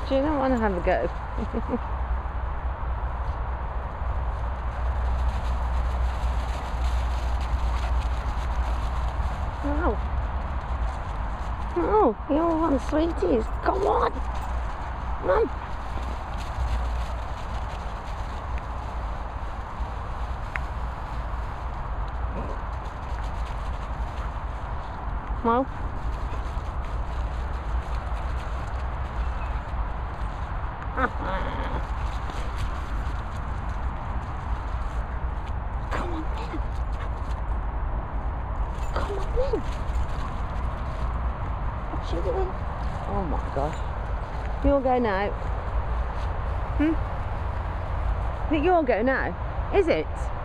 Do you not want to have a go? Oh. Oh, you all want sweeties. Come on. Mum. Mo. Come on then. Come on then. What's she doing? Oh my gosh. You'll go now. I think you'll go now. Is it?